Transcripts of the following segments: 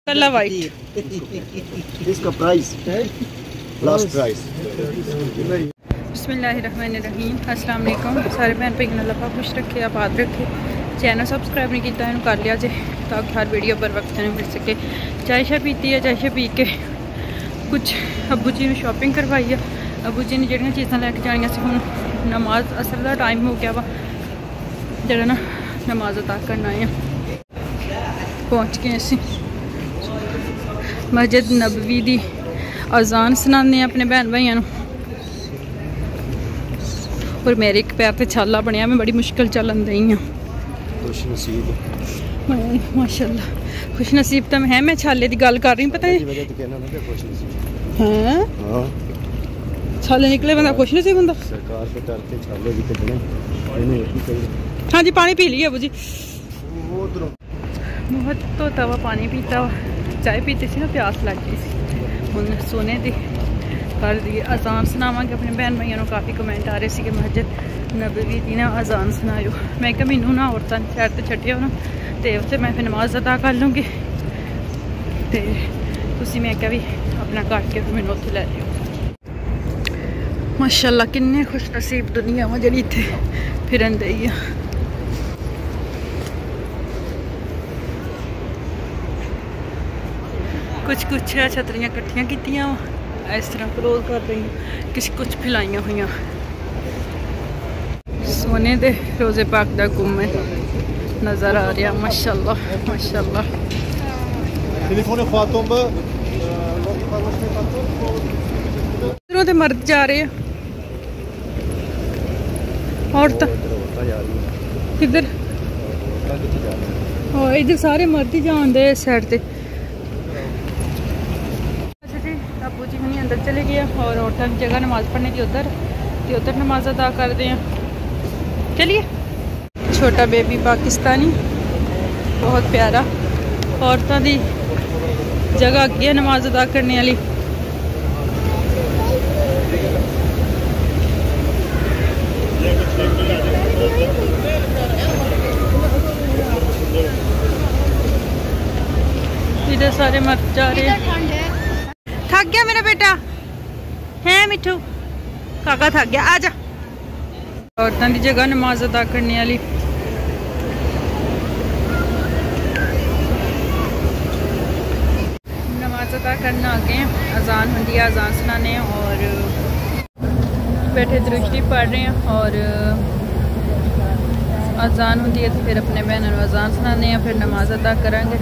Colour white. इसका price है last price. बिस्मिल्लाहिर्रहमानिर्रहीम। अस्सलाम वालेकुम सारे भैन भाइयों, अल्लाह पाक खुश रखे, आबाद रखे। चैनल सब्सक्राइब नहीं किया इन्हों कर लिया जे, ताकि हर वीडियो पर वक्त नहीं मिल सके। चाय शाय पीती है, चाय शाय पी के कुछ अबू जी ने शॉपिंग करवाई है। अबू जी ने जड़ियाँ चीज़ा लैके जानिया सी। हुण नमाज असर का टाइम हो गया वा, जरा ना नमाज अदा करना है। पहुँच गए असी मस्जिद नबवी दी अजान सुनाने अपने भैन भाइयों। और मेरे एक पैर से छाला बनया, मैं बड़ी मुश्किल चलन दी हाँ। माशाल्लाह खुश नसीब तो है। मैं छाले की गल कर रही, पता है छाले निकले बंदा खुश नसीब होंदा। हाँ जी पानी पी लिया अबू जी, बहुत तो तवा पानी पीता वा। चाय पीती सी ना, प्यास लग गई सी। हुण सोने दी कर दी अजान सुनावांगे अपने भैन भाइयों को। काफ़ी कमेंट आ रहे थे कि मस्जिद नबवी दी ना अजान सुनाओ। मैं क्या मैनू ना औरतां सैर तो छड्डियो ना, तो उत्थे मैं फिर नमाज अदा कर लूँगी, तो तुसीं मैं क्या भी अपना कट के फिर मैनू उत्थे लै लियो। माशाअल्लाह किन्ने खुश नसीब दुनिया वा जिहड़ी इत्थे फिरन दई आ। कुछ छतरियाँ कट्ठियाँ कीतियां इस तरह क्लोज कर रही, कुछ फैलाइया हुई। सोने दे रोज़े पाक दा गुम नज़र आ रहा। माशाअल्लाह माशाअल्लाह। इधरों तो मर्द जा रहे हैं, औरत किधर? इधर सारे मर्द ही जान दे इस साइड से। अबू जी हनी अंदर चले गए और औरतों की जगह नमाज पढ़ने की उधर नमाज अदा करते हैं। चलिए। छोटा बेबी पाकिस्तानी बहुत प्यारा, औरतों की जगह अगे नमाज अदा करने वाली। इधर सारे मर्द जा रहे हैं। थक गया मेरा बेटा है मिठू, काका थक गया। आजा। औरतों की जगह नमाज अदा करने वाली। नमाज अदा करना आ गए, अजान होती है, अजान सुनाने और बैठे दरुश्ती पढ़ रहे हैं। और अजान होती है तो फिर अपने बहनों को अजान सुनाने हैं, फिर नमाज अदा करेंगे।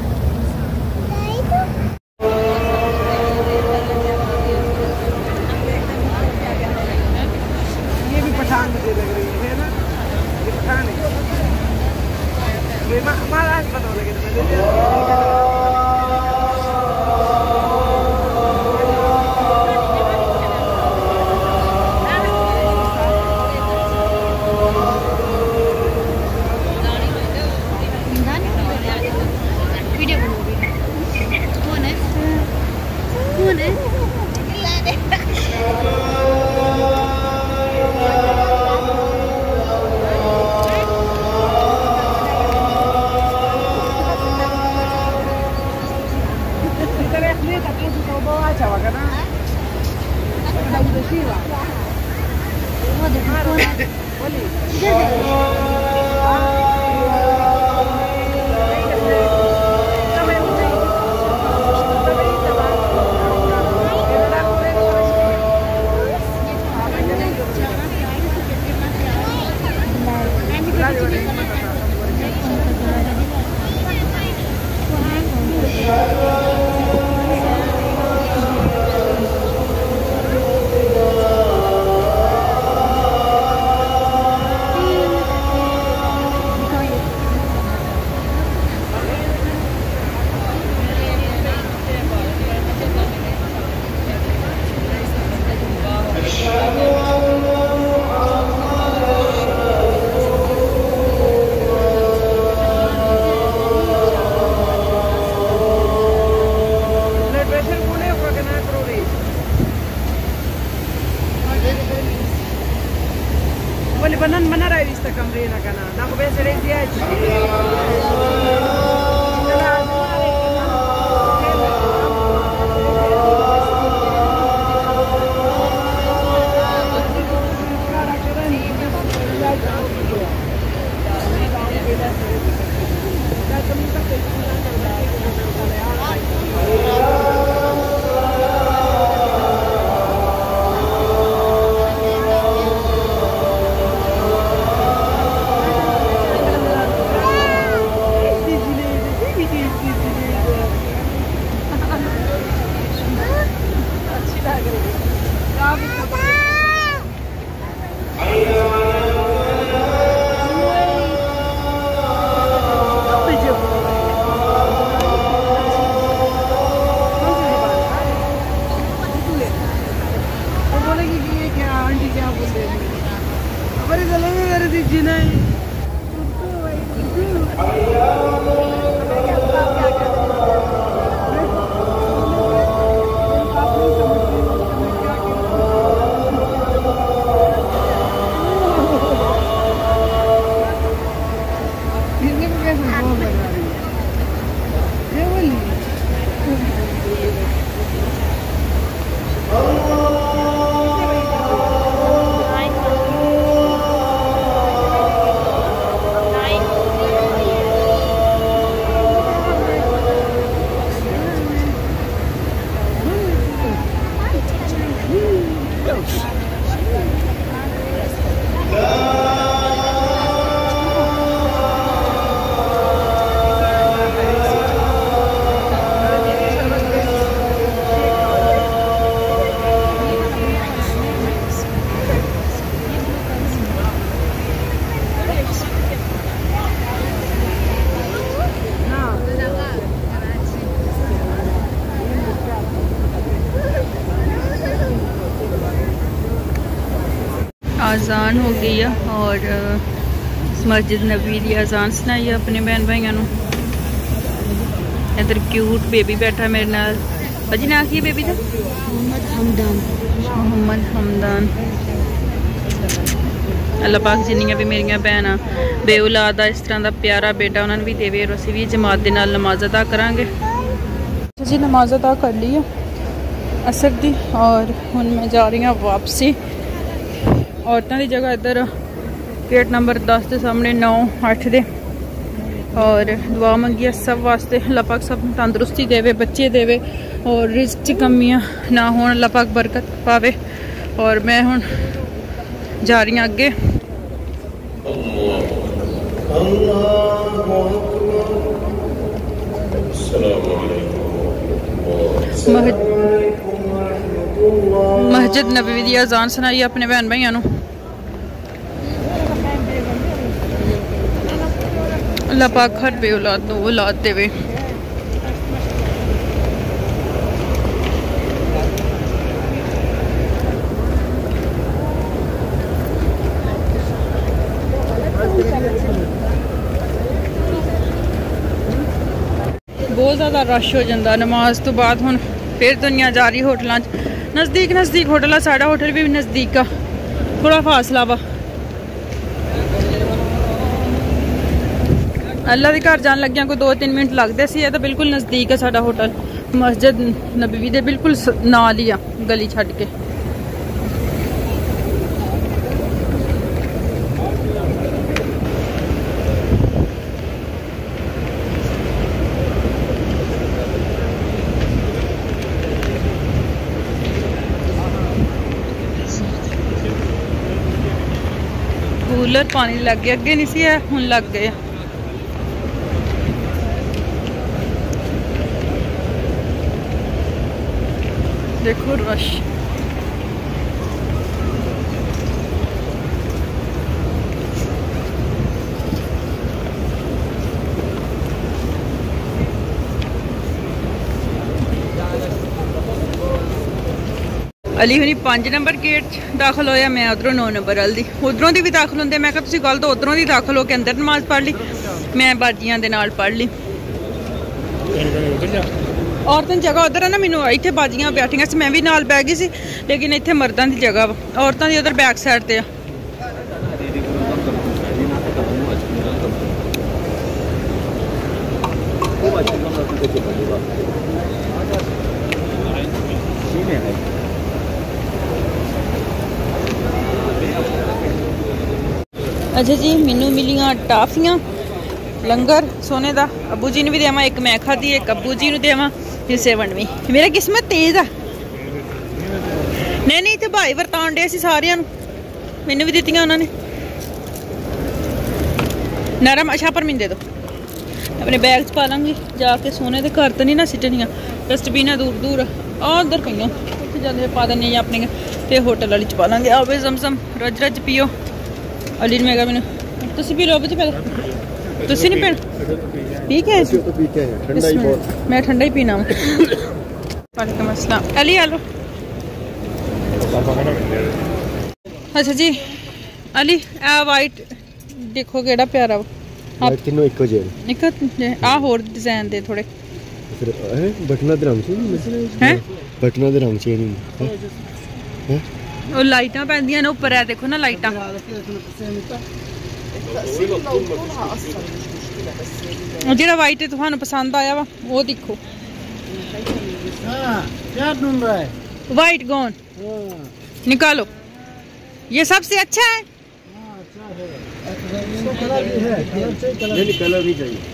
Mana revista cambrina kana, na ko bese अजान हो गई है और मस्जिद नबी की अजान सुनाई है अपने बहन भाइयों। इधर क्यूट बेबी बैठा मेरे नाल। अजी ना की बेबी का मोहम्मद हमदान। अल्लाह पाक जिन्नियां भी मेरिया भैन बे औलाद इस तरह का प्यारा बेटा उन्होंने भी देवे और असीं भी जमात के नाल नमाज अदा करांगे। जी नमाज अदा कर ली है असर दी और हुण मैं जा रही हूँ वापसी। औरतों की जगह इधर गेट नंबर 10 के सामने 9 8 दे और दुआ मंगी सब वास्ते। अल्लाह पाक सब तंदुरुस्ती देवे, बच्चे देवे और रिज़्क च कमियां ना हो, अल्लाह पाक बरकत पावे। और मैं हुण जा रही हूँ अगे। मस्जिद नबवी की अजान सुनाई अपने बहन भाइयों। अल्लाह पाक हर बे औलाद को औलाद देवे। बहुत ज़्यादा रश हो जाता नमाज तो बाद। हुण फिर दुनिया जा रही होटलों नज़दीक होटल है। साड़ा होटल भी नज़दीक का, थोड़ा फासला वा। अल्लाह के घर जान लग्या कोई 2-3 मिनट लगते सी। तो बिल्कुल नज़दीक है साड़ा होटल, मस्जिद नबवी दे बिल्कुल नाल ही आ, गली छड्ड के। कूलर पानी लग गया, अगे नहीं सी है हुण लग गए। देखो रश। अली हुनी 5 नंबर गेट दाखिल होया, मैं उधरों 9 नंबर वाल दी। उधरों दी भी दाखिल होंदे, मैं कहा तुसीं गल तो उधरों दी दाखिल होके अंदर नमाज पढ़ ली, मैं बाजियां दे नाल पढ़ ली। औरतों की जगह उधर है ना, मैनू इत्थे बाजियां बैठियां सी, मैं भी नाल बै गई सी, लेकिन इत्थे मर्दां की जगह वा, औरतों की उधर बैक साइड ते आ। अच्छा जी, मैनू मिलियां टाफियां लंगर सोने का। अबू जी ने भी देवा, एक मैं खाधी, एक अबू जी ने देवा, फिर 7वीं। मेरा किस्मत तेज है। नहीं इतने भाई वरतान डे सी सारियां नूं, मैनू भी दित्तियां उन्होंने नरम। अच्छा पर मैनू दे दो, अपने बैग च पा लांगी जाके। सोने के घर तो नहीं ना सिटनियां, डस्टबिन दूर दूर आ उधर पईयां, उत्थे जाके पा देनी अपने ते होटल वाली च पा लांगे। आवे जमजम रज रज पियो। अली ने मैं कहा मैनू तुसीं पी लो बच्चे पहले, तुसीं नहीं पीना? ठीक है मैं ठंडा ही पीना। वालेकुम अस्सलाम। अली आलो। अच्छा जी अली आ वाइट देखो केड़ा प्यारा वा। आप तीनों इको जे एक आ होर डिजाइन दे थोड़े फिर बटना दे रंग से हैं, बटना दे रंग से नहीं हैं। ओ लाइटां पैंदियां ने ऊपर है, देखो ना लाइटां। जेड़ा वाइट है तुहानू पसंद आया वा वो देखो। क्या ढूंढ रहा है? वाइट गॉन निकालो, ये सबसे अच्छा है। कलर नहीं चाहिए,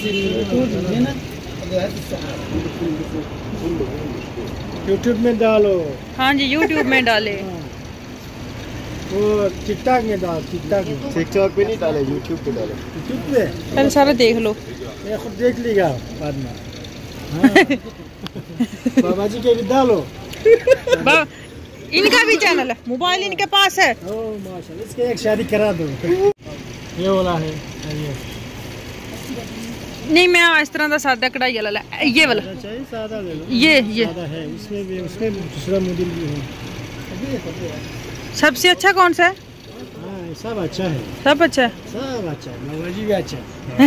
यूट्यूब में डालो। हाँ जी यूट्यूब में डाले। वो टिकटॉक में डाल, टिकटॉक पे नहीं डाले, यूट्यूब पे डाले। यूट्यूब पे पहले सारा देख लो, मैं खुद देख लेगा बाद में। बाबा जी के भी डालो। इनका भी चैनल है, मोबाइल इनके पास है। ओ माशाल्लाह, इसके एक शादी करा दो। ये वाला है नहीं, मैं इस तरह का सादा कढ़ाई वाला, ये वाला चाहिए सादा ले लो। ये सादा है, इसमें भी, उसमें दूसरा मॉडल भी है। सबसे अच्छा कौन सा है? सब अच्छा है, सब अच्छा है, सब अच्छा है, नवाजी भी अच्छा है।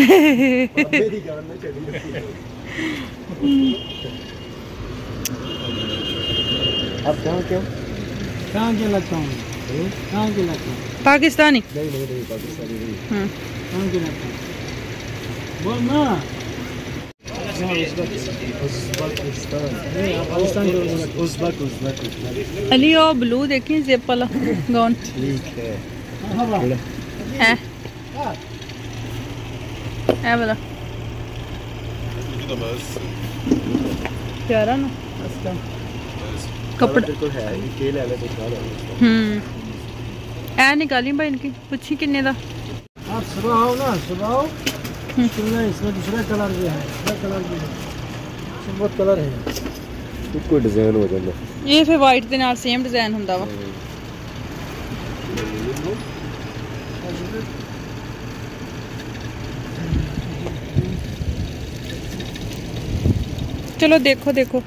आप कहाँ के हो? कहाँ के लगता हूँ, कहाँ के लगता हूँ? पाकिस्तानी। नहीं पाकिस्तानी नहीं। कहाँ के लगता हूँ? बोल ना। उज़्बेकिस्तान। अली और ब्लू देखिए जेब वाला गाउन ठीक है। है वाला प्यारा ना कपड़ा। बिल्कुल है, ये ले ले दिखा दो। ए निकाली भाई इनकी पूछी किन्ने दा। आप सुबह आओ ना, सुबह आओ। इसमें दूसरा कलर भी है, दूसरा कलर भी है, बहुत कलर है। कोई डिजाइन हो जाता ये फिर वाइट दे नाल सेम डिजाइन हुंदा वा। चलो देखो देखो,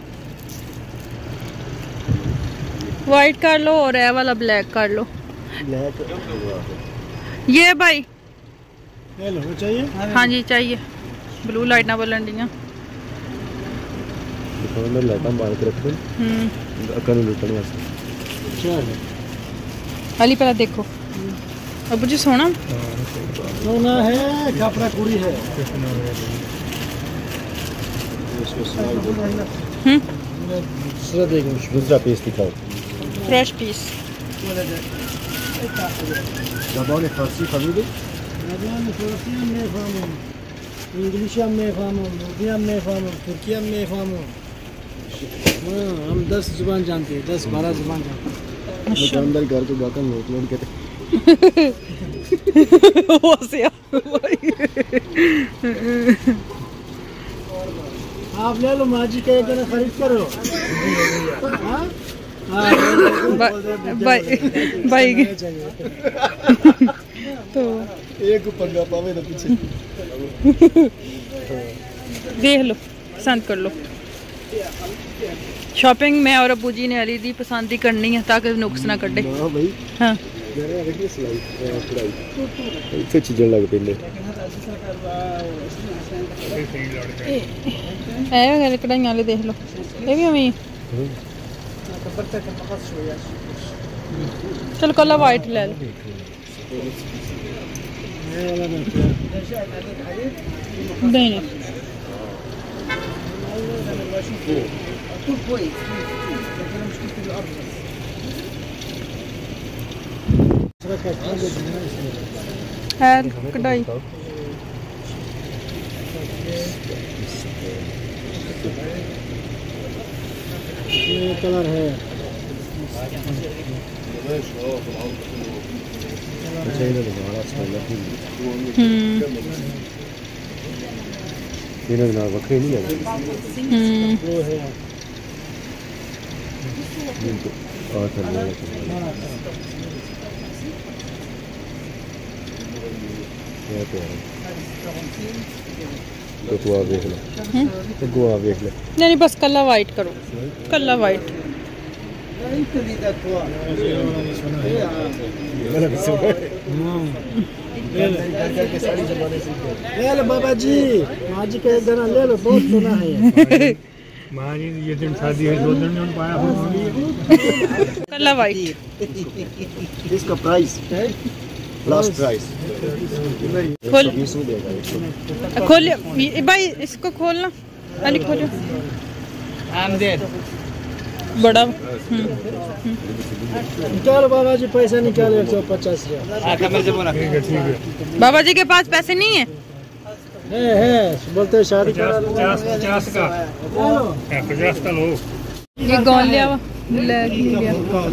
वाइट कर लो और ये वाला ब्लैक कर लो। ब्लैक ये भाई ले लो, वो चाहिए? हाँ जी चाहिए। ब्लू लाइट ना बोलन दियां। में लाइटा मार के रख दो, अकल लुटने वास्ते। चलो अली पहला देखो। अब जी सोना सोना है, कपड़ा कुड़ी है। दूसरा देखो, दूसरा पीस दिखाओ। Fresh piece. ज़बान फ़ारसी फहमीदी? ज़बान फ़ारसी हम नहीं फाहमूं, इंग्लिश हम नहीं फाहमूं, उर्दू हम नहीं फाहमूं, तुर्की हम नहीं फाहमूं। हम 10 ज़ुबान जानते हैं, 10-12 ज़ुबान जानते हैं। दुकानदार घर के बाकर नोट लोड के आप ले लो, माजी का एक जना खरीद करो। भाई तो एक पंगा पावे ना पीछे। देख लो, पसंद कर लो। शॉपिंग में और अबू जी ने अली दी पसंद ही करनी है ताकि नुक्स ना कटे। हां भाई, हाँ देखिए सिलाई कढ़ाई इतनी चीजें लग पहले है वगैरह कढ़ाइयां वाले देख लो, ये भी हमें। चलो कलर वाइट ले लो। नहीं है कढ़ाई। ये कलर है, अच्छा इधर दोबारा स्टाइल है। ये ना वक्री नहीं है। वो है और चलने तो तू आप देख ले, तो तू आप देख ले। नहीं बस कलर वाइट करो, कलर वाइट। ले लो बाबा जी, माँ जी का एक गाना ले लो, बहुत सुना है। माँ जी ये दिन शादी है, 2 दिन में पाया हो। Colour white. इसका प्राइस लास्ट प्राइस खोल, 120 में देगा। खोल भाई, इसको खोलना अली, खोलो। बड़ा निकालो बाबा जी, पैसा निकालो 150 रुपया। बाबा जी के पास पैसे नहीं है। बोलते हैं शादी 50 का 50 का लो। ये गौन लिया हुआ ब्लैक नहीं लिया।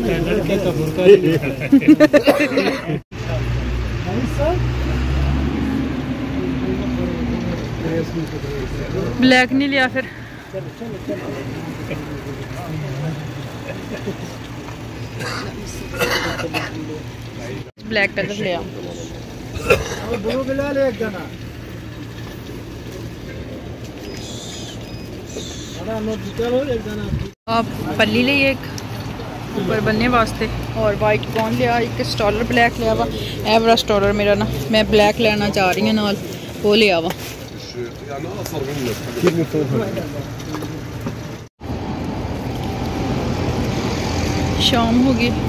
ब्लैक नहीं लिया फिर। ब्लैक कलर लिया। ब्लू भी ले ले एक गाना। बड़ा नोट निकालो एक गाना। आप पल्ली लिए एक ऊपर बनने वास्ते। और वाइट कौन लिया, एक स्टॉलर ब्लैक लिया वा, ए वाला स्टॉलर मेरा ना मैं ब्लैक लेना चाह रही हूँ नाल, वो लिया वा। शाम हो गई।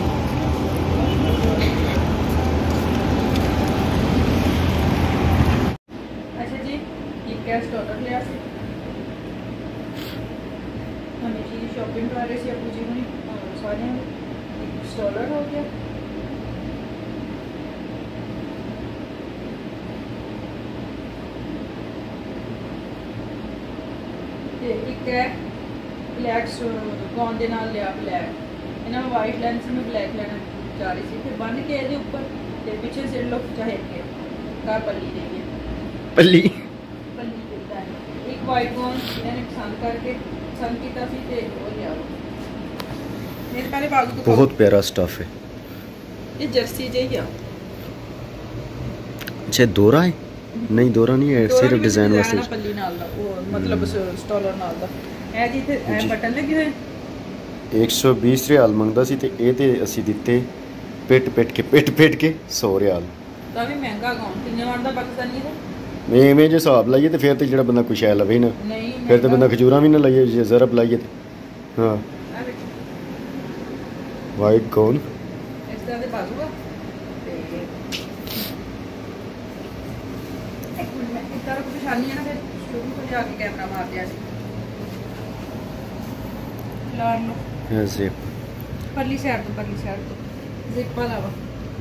अच्छा जी, एक स्टॉलर लिया सी, हमें जी शॉपिंग कर रहे थे अबू जी हुई सारे, स्टॉलर हो गया। एक है ब्लैक कौन दे नाल लिया ब्लैक, इन्हें वाइट लेंस में ब्लैक लेना चाह रही थी, फिर बन के ਇਹਦੇ ਉੱਪਰ ਤੇ ਪਿੱਛੇ ਸਿਰ ਲੋ ਚਾਹੇ ਕੇ का पल्ली देंगे, पल्ली पल्ली देता है। एक वाइट कौन मैंने पसंद करके पसंद किया सी ते वो लिया मेरे पहले बाजू तो बहुत प्यारा स्टफ है। ये जर्सी जही आ। अच्छा दोरा है? नहीं दोरा नहीं है, सिर्फ डिजाइन वास्ते पल्ली नाल दा वो मतलब स्टॉलर नाल दा ए जी ते ए बटन लगे हुए 120 रियाल मंगदा सी ते ए ते ਅਸੀਂ ਦਿੱਤੇ ਪਿੱਟ ਕੇ 100 ਰਿयाल। ਤਾਂ ਵੀ ਮਹਿੰਗਾ ਗਾਉਂ ਕਿੰਨੇ ਵਾਰ ਦਾ ਪਾਕਿਸਤਾਨੀ ਹੈ ਮੈਂ ਜੇ ਹਿਸਾਬ ਲਾਈਏ ਤੇ ਫਿਰ ਤੇ ਜਿਹੜਾ ਬੰਦਾ ਕੁਛ ਹੈ ਲਵੇ ਨਾ, ਨਹੀਂ ਫਿਰ ਤੇ ਬੰਦਾ ਖਜੂਰਾ ਵੀ ਨਾ ਲਾਈਏ, ਜੇ ਜ਼ਰਬ ਲਾਈਏ ਤੇ ਹਾਂ। ਵਾਈਟ ਕੌਨ ਇਸ ਤਰ੍ਹਾਂ ਦੇ ਬਾਜ਼ੂ ਆ ਤੇ ਇੱਕ ਮਿੰਟ ਮੈਂ ਇੱਕ ਤਰ੍ਹਾਂ ਕੋਈ ਪਰੇਸ਼ਾਨੀ ਹੈ ਨਾ, ਫਿਰ ਸ਼ੁਰੂ ਤੋਂ ਜਾ ਕੇ ਕੈਮਰਾ ਮਾਰ ਦਿਆ ਸੀ ਲਾਰ ਲੋ ਹੈ ਜ਼ਿਪ ਪਰਲੀ ਸਾਈਡ ਤੋਂ ਜ਼ਿਪ ਵਾਲਾ ਵਾ।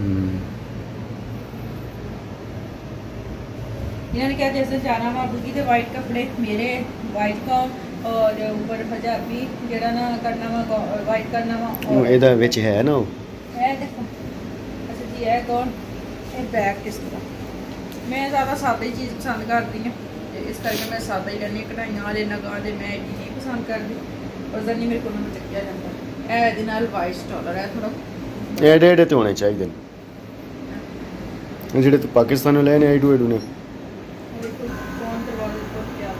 इन्होंने क्या जैसे जाना वा बुगी के वाइट कपड़े मेरे वाइट का और ऊपर पंजाबी जेड़ा ना करना वा वाइट करना वा ਉਹ ਇਹਦਾ ਵਿੱਚ ਹੈ ਨਾ ਉਹ ए देखो अच्छा जी है कौन ये बैग किस तरह मैं ज़्यादा सादा ही चीज़ पसंद करती हूँ, इस करके मैं सादा ही लेनी, कढ़ाइयां वाले नगा दे मैं एडी नहीं पसंद करती, वजन नहीं मेरे को चुकिया जाता। ए नाल वाइट स्टॉलर है थोड़ा ਐਡੇ ਤੇ ਹੋਣੇ ਚਾਹੀਦੇ ਨੇ, ਜਿਹੜੇ ਤੂੰ ਪਾਕਿਸਤਾਨੋਂ ਲਏ ਨੇ ਐਡੂ ਨੇ। कौन दरवाजे पर क्या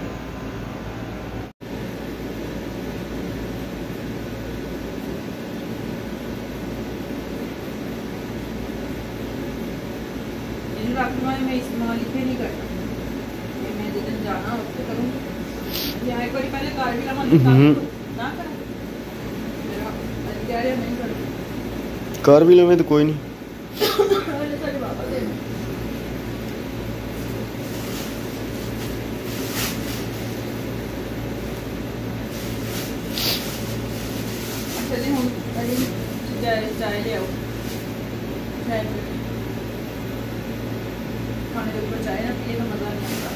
मैं इस्तेमाल इतने नहीं करता, मैं जिस दिन जाना उसको करूँगी, यहाँ एक बार पहले कार भी लगा ना करा मेरा कह रहे नहीं कर ਕਾਰ ਵੀ ਲਵੇਂ ਤਾਂ ਕੋਈ ਨਹੀਂ। चलिए हम चाय ले आओ, चाय खाने के ऊपर चाय ना पिए तो मज़ा नहीं आता।